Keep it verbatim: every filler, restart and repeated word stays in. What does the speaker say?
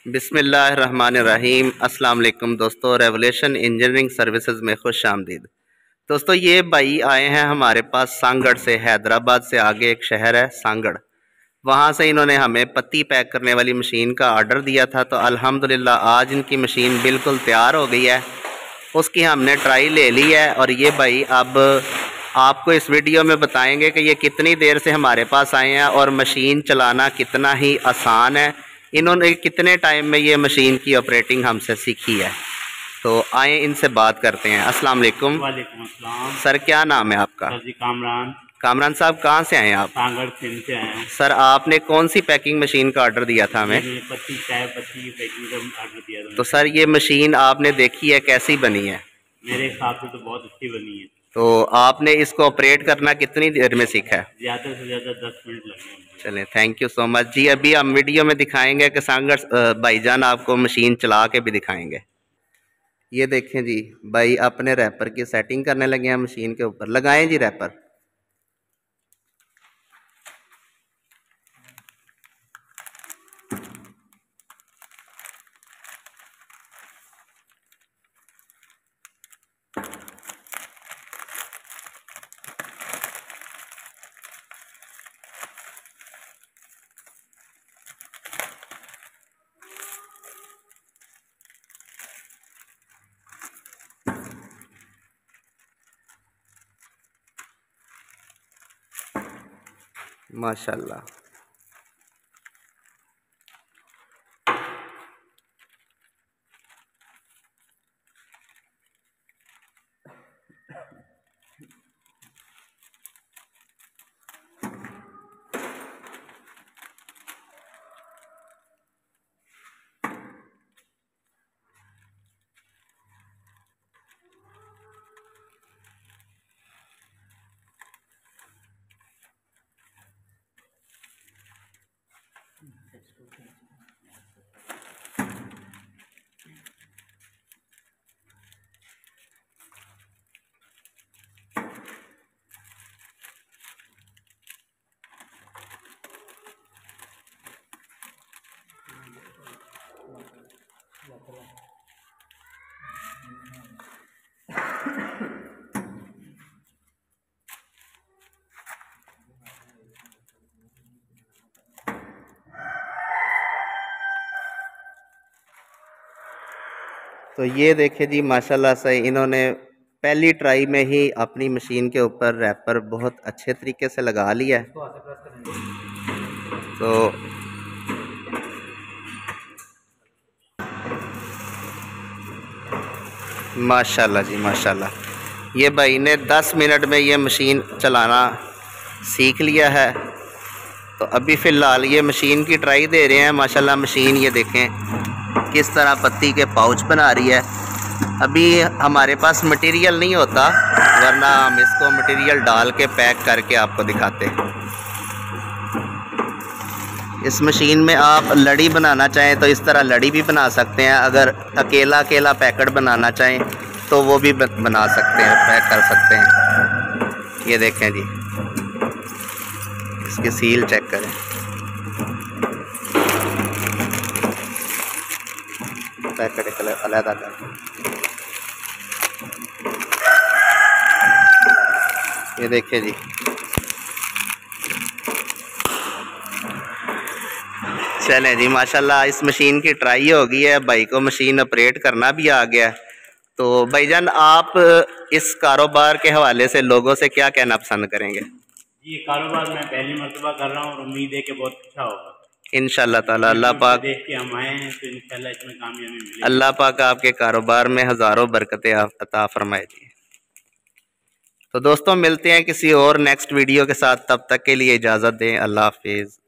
बिस्मिल्लाहिर्रहमानिर्रहीम। अस्सलाम वालेकुम दोस्तों, रेवोल्यूशन इंजीनियरिंग सर्विसेज में खुश आमदीद। दोस्तों ये भाई आए हैं हमारे पास सांगड़ से, हैदराबाद से आगे एक शहर है सांगड़। वहाँ से इन्होंने हमें पत्ती पैक करने वाली मशीन का ऑर्डर दिया था। तो अल्हम्दुलिल्लाह आज इनकी मशीन बिल्कुल तैयार हो गई है। उसकी हमने ट्राई ले ली है और ये भाई अब आपको इस वीडियो में बताएंगे कि ये कितनी देर से हमारे पास आए हैं और मशीन चलाना कितना ही आसान है। इन्होंने कितने टाइम में ये मशीन की ऑपरेटिंग हमसे सीखी है। तो आए इनसे बात करते हैं। अस्सलाम वालेकुम। वालेकुम अस्सलाम। सर क्या नाम है आपका? सर जी कामरान। कामरान साहब कहाँ से आए हैं आप? सांगड़ सिंध से आए हैं। सर आपने कौन सी पैकिंग मशीन का ऑर्डर दिया था हमें? पत्ती चाय पत्ती की पैकिंग का ऑर्डर दिया था। तो सर ये मशीन आपने देखी है, कैसी बनी है? मेरे हिसाब से तो बहुत अच्छी बनी है। तो आपने इसको ऑपरेट करना कितनी देर में सीखा है? ज़्यादा से ज़्यादा दस मिनट लगे। चलें, थैंक यू सो मच जी। अभी हम वीडियो में दिखाएंगे कि सांगड़ भाईजान आपको मशीन चला के भी दिखाएंगे। ये देखें जी, भाई अपने रैपर की सेटिंग करने लगे हैं मशीन के ऊपर। लगाएं जी रैपर। माशाल्लाह। तो ये देखें जी, माशाल्लाह से इन्होंने पहली ट्राई में ही अपनी मशीन के ऊपर रैपर बहुत अच्छे तरीके से लगा लिया है। तो माशाल्लाह जी माशाल्लाह, ये भाई ने दस मिनट में ये मशीन चलाना सीख लिया है। तो अभी फ़िलहाल ये मशीन की ट्राई दे रहे हैं। माशाल्लाह मशीन ये देखें किस तरह पत्ती के पाउच बना रही है। अभी हमारे पास मटेरियल नहीं होता, वरना हम इसको मटेरियल डाल के पैक करके आपको दिखाते हैं। इस मशीन में आप लड़ी बनाना चाहें तो इस तरह लड़ी भी बना सकते हैं। अगर अकेला अकेला पैकेट बनाना चाहें तो वो भी बना सकते हैं, पैक कर सकते हैं। ये देखें जी, इसकी सील चेक करें। पैकेट कलर अलग कर, ये देखिए जी। चलें जी, माशाल्लाह इस मशीन की ट्राई हो गई है, भाई को मशीन ऑपरेट करना भी आ गया है। तो भाईजान आप इस कारोबार के हवाले से लोगों से क्या कहना पसंद करेंगे? ये कारोबार मैं पहली मर्तबा कर रहा हूँ और उम्मीद है कि बहुत अच्छा होगा इंशाल्लाह ताला। अल्लाह पाक देख के हम आए हैं तो इंशाल्लाह इसमें कामयाबी मिलेगी। अल्लाह पाक आपके कारोबार में हज़ारों बरकतें अता फरमाए जी। तो दोस्तों मिलते हैं किसी और नेक्स्ट वीडियो के साथ, तब तक के लिए इजाज़त दें। अल्लाह हाफिज़।